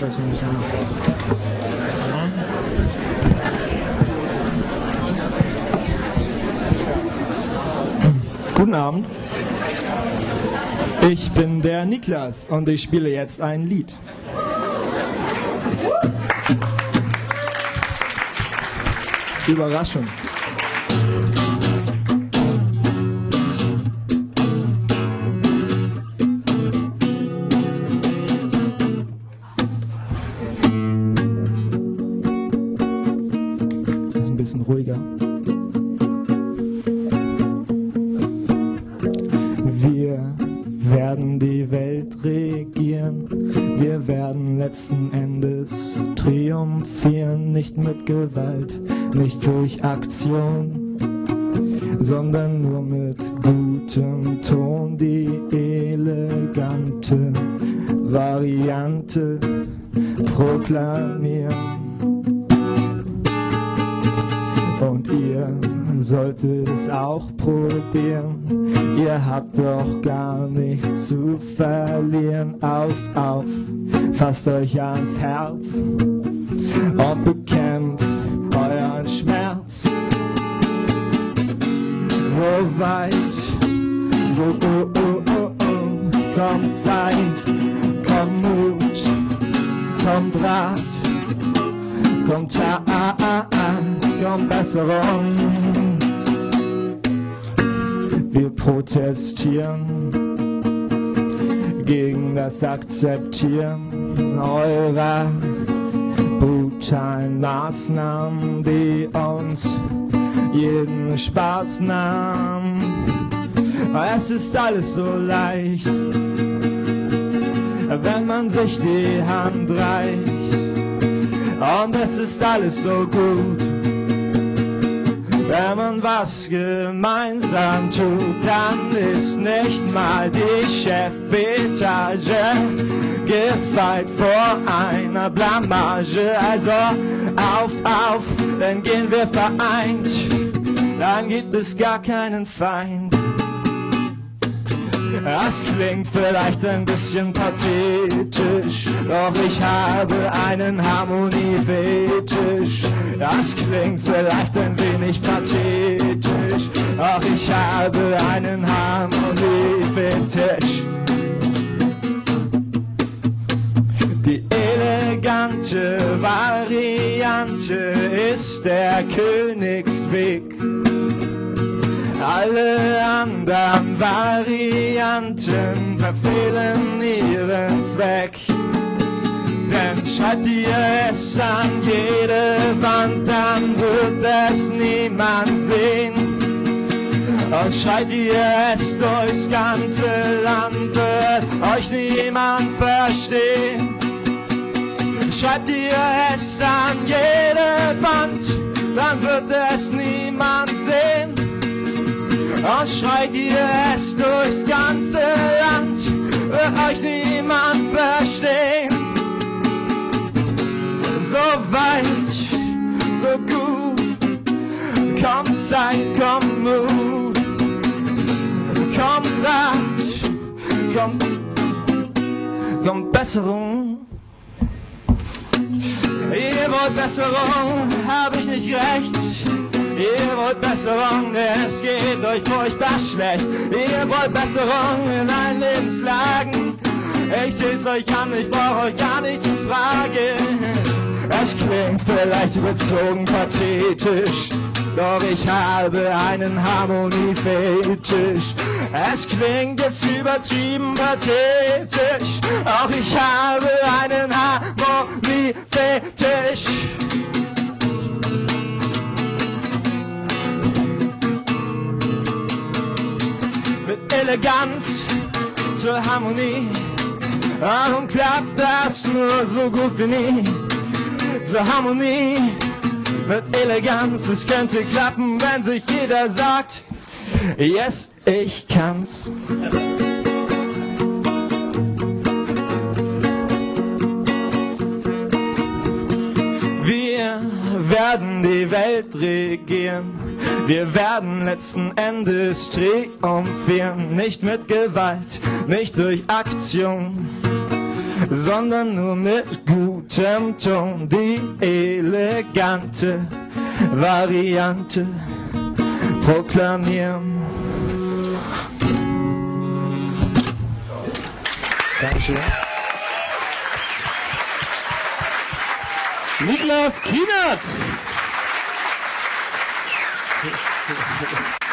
weiß nicht mehr. Guten Abend. Ich bin der Niklas und ich spiele jetzt ein Lied. Überraschung. Ist ein bisschen ruhiger. Wir werden die Welt regieren, wir werden letzten Endes triumphieren, nicht mit Gewalt, nicht durch Aktion, sondern nur mit gutem Ton, die elegante Variante proklamieren. Und ihr solltet es auch probieren, ihr habt doch gar nichts zu verlieren. Auf, auf, fasst euch ans Herz und bekämpft euren Schmerz. So weit, so oh, oh, oh, oh, kommt Zeit, kommt Mut, kommt Rat, kommt kommt Besserung. Wir protestieren gegen das Akzeptieren eurer brutalen Maßnahmen, die uns jeden Spaß nahmen. Es ist alles so leicht, wenn man sich die Hand reicht. Und es ist alles so gut, wenn man was gemeinsam tut. Dann ist nicht mal die Chefetage gefeit vor einer Blamage. Also auf, auf, dann gehen wir vereint, dann gibt es gar keinen Feind. Das klingt vielleicht ein bisschen pathetisch, doch ich habe einen Harmoniefetisch. Das klingt vielleicht ein wenig pathetisch, doch ich habe einen Harmoniefetisch. Die elegante Variante ist der Königsweg. Alle anderen Varianten verfehlen ihren Zweck. Denn schreibt ihr es an jede Wand, dann wird es niemand sehen. Und schreibt ihr es durchs ganze Land, wird euch niemand verstehen. Schreibt ihr es an jede Wand, dann wird es niemand sehen. Und schreit ihr es durchs ganze Land, wird euch niemand verstehen. So weit, so gut, kommt Zeit, kommt Mut, kommt Rat, kommt Besserung. Ihr wollt Besserung, hab ich nicht recht. Ihr wollt Besserung, es geht euch furchtbar schlecht. Ihr wollt Besserung in allen Lebenslagen. Ich seh's euch an, ich brauch euch gar nicht zu fragen. Es klingt vielleicht überzogen pathetisch, doch ich habe einen Harmoniefetisch. Es klingt jetzt übertrieben pathetisch, auch ich habe einen Harmoniefetisch. Eleganz zur Harmonie, warum klappt das nur so gut wie nie? Zur Harmonie mit Eleganz, es könnte klappen, wenn sich jeder sagt, yes, ich kann's. Wir werden die Welt regieren. Wir werden letzten Endes triumphieren, nicht mit Gewalt, nicht durch Aktion, sondern nur mit gutem Ton. Die elegante Variante proklamieren. Dankeschön. Niklas Kienert!